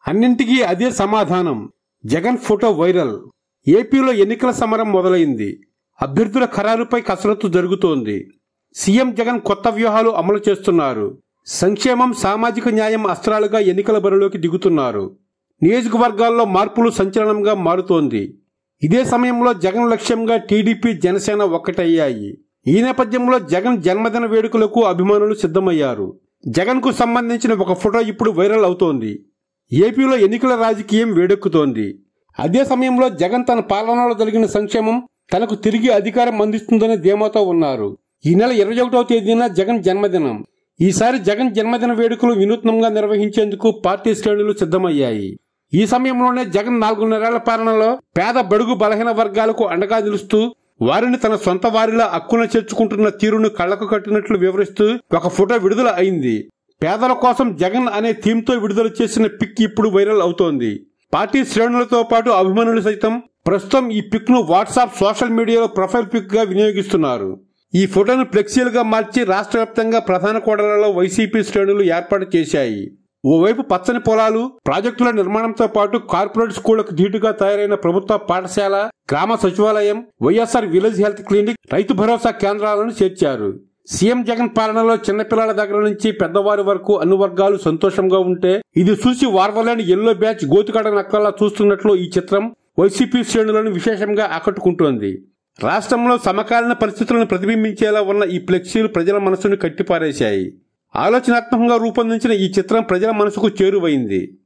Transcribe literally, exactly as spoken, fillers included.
అన్నింటికీ అదే సమాధానం. Jagan photo viral. ఏపీలో ఎన్నికల సమరం మొదలైంది. అభ్యర్థుల ఖరారుపై కసరత్తు జరుగుతోంది. సీఎం జగన్ కొత్త వ్యూహాలు అమలు చేస్తున్నారు. సంక్షేమం, సామాజిక న్యాయం అస్త్రాలుగా ఎన్నికల బరిలోకి దిగుతున్నారు. నియోజకవర్గాల్లో మార్పులు సంచలనంగా మారుతోంది. ఇదే సమయంలో జగన్ లక్ష్యంగా టీడీపీ, జనసేన ఒక్కటయ్యాయి. ఈ నేపథ్యంలో జగన్ జన్మదిన వేడుకలకు అభిమానులు సిద్ధమయ్యారు. జగన్ కు సంబంధించిన ఒక ఫోటో ఇప్పుడు వైరల్ అవుతోంది. ఏపీలో ఎన్నికల రాజకీయం వేడెక్కుతోంది. అదే సమయంలో జగన్ తన పాలనలో జరిగిన సంక్షేమం తనకు తిరిగి అధికారం అందిస్తుందనే ధీమాతో ఉన్నారు. ఈ నెల ఇరవై ఒకటవ తేదీన జగన్ జన్మదినం. ఈసారి జగన్ జన్మదిన వేడుకలు వినూత్నంగా నిర్వహించేందుకు పార్టీ శ్రేణులు సిద్ధమయ్యాయి. ఈ సమయంలోనే జగన్ నాలుగున్నరేళ్ల పాలనలో పేద, బడుగు, బలహీన వర్గాలకు అండగా నిలుస్తూ వారిని తన సొంత వారిలా హక్కున చేర్చుకుంటున్న తీరును కళ్లకు కట్టినట్లు వివరిస్తూ ఒక ఫోటో విడుదల అయింది. పేదల కోసం జగన్ అనే థీమ్ తో విడుదల చేసిన పిక్ ఇప్పుడు వైరల్ అవుతోంది. పార్టీ శ్రేణులతో పాటు అభిమానులు సైతం ప్రస్తుతం ఈ పిక్ ను వాట్సాప్, సోషల్ మీడియాలో ప్రొఫైల్ పిక్ గా వినియోగిస్తున్నారు. ఈ ఫోటోను ఫ్లెక్సీలుగా మార్చి రాష్ట్ర వ్యాప్తంగా ప్రధాన కూడళ్లలో వైసీపీ శ్రేణులు ఏర్పాటు చేశాయి. ఓవైపు పచ్చని పొలాలు, ప్రాజెక్టుల నిర్మాణంతో పాటు కార్పొరేట్ స్కూళ్లకు ధీటుగా తయారైన ప్రభుత్వ పాఠశాల, గ్రామ సచివాలయం, YSR village health clinic, Rythu Bharosa కేంద్రాలను చేర్చారు. సీఎం జగన్ పాలనలో చిన్నపిల్లల దగ్గర నుంచి పెద్దవారి వరకు అన్ని వర్గాలు సంతోషంగా ఉంటే ఇది చూసి వార్వలేని ఎల్లో బ్యాచ్ గోతికాడ నక్కల్లా చూస్తున్నట్లు ఈ చిత్రం వైసీపీ శ్రేణులను విశేషంగా ఆకట్టుకుంటోంది. రాష్ట్రంలో సమకాలీన పరిస్థితులను ప్రతిబింబించేలా ఉన్న ఈ ఫ్లెక్సీలు ప్రజల మనసును కట్టిపారేశాయి. ఆలోచనాత్మకంగా రూపొందించిన ఈ చిత్రం ప్రజల మనసుకు చేరువైంది.